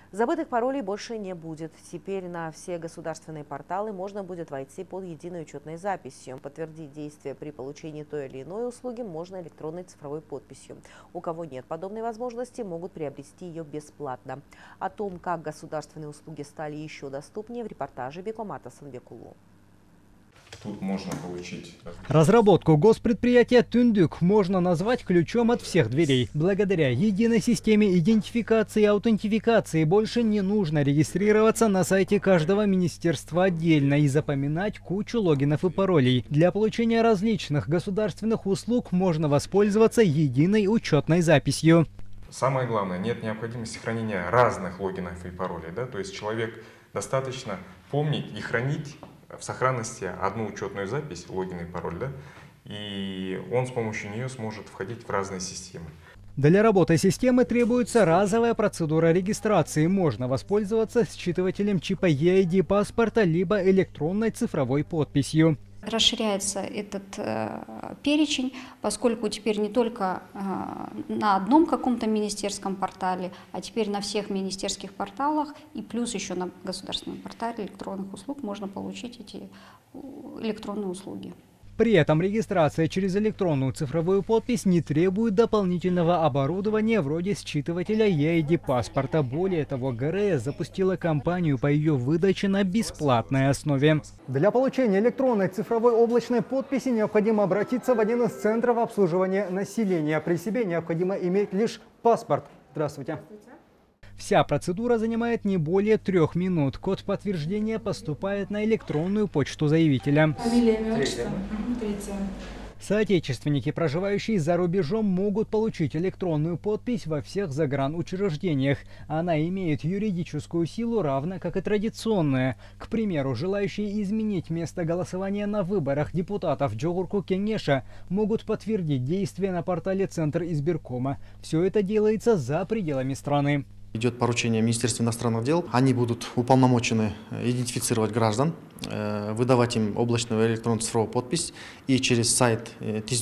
Забытых паролей больше не будет. Теперь на все государственные порталы можно будет войти под единой учетной записью. Подтвердить действие при получении той или иной услуги можно электронной цифровой подписью. У кого нет подобной возможности, могут приобрести ее бесплатно. О том, как государственные услуги стали еще доступнее, в репортаже Бекмамата Санбекулу. Тут можно получить. Разработку госпредприятия «Түндүк» можно назвать ключом от всех дверей. Благодаря единой системе идентификации и аутентификации больше не нужно регистрироваться на сайте каждого министерства отдельно и запоминать кучу логинов и паролей. Для получения различных государственных услуг можно воспользоваться единой учетной записью. Самое главное, нет необходимости хранения разных логинов и паролей. Да? То есть человек достаточно помнить и хранить в сохранности одну учетную запись, логин и пароль, да? И он с помощью нее сможет входить в разные системы. Для работы системы требуется разовая процедура регистрации. Можно воспользоваться считывателем чипа EID паспорта либо электронной цифровой подписью. Расширяется этот перечень, поскольку теперь не только на одном каком-то министерском портале, а теперь на всех министерских порталах и плюс еще на государственном портале электронных услуг можно получить эти электронные услуги. При этом регистрация через электронную цифровую подпись не требует дополнительного оборудования вроде считывателя EID паспорта. Более того, ГРС запустила кампанию по ее выдаче на бесплатной основе. Для получения электронной цифровой облачной подписи необходимо обратиться в один из центров обслуживания населения. При себе необходимо иметь лишь паспорт. Здравствуйте. Вся процедура занимает не более 3 минут. Код подтверждения поступает на электронную почту заявителя. Фамилия, имя, отчество. Третье. Соотечественники, проживающие за рубежом, могут получить электронную подпись во всех загранучреждениях. Она имеет юридическую силу, равно как и традиционная. К примеру, желающие изменить место голосования на выборах депутатов Джогурку Кенеша могут подтвердить действие на портале Центр избиркома. Все это делается за пределами страны. Идет поручение Министерства иностранных дел. Они будут уполномочены идентифицировать граждан, выдавать им облачную электронную цифровую подпись. И через сайт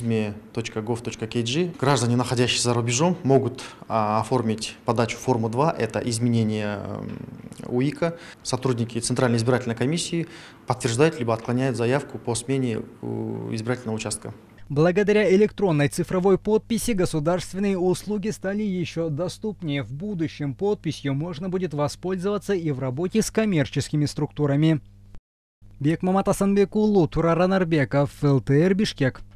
tizme.gov.kg граждане, находящиеся за рубежом, могут оформить подачу формы 2. Это изменение УИКа. Сотрудники Центральной избирательной комиссии подтверждают либо отклоняют заявку по смене избирательного участка. Благодаря электронной цифровой подписи государственные услуги стали еще доступнее. В будущем подписью можно будет воспользоваться и в работе с коммерческими структурами. Бекмамат Асанбекулу, Турар Анарбеков, ЛТР, Бишкек.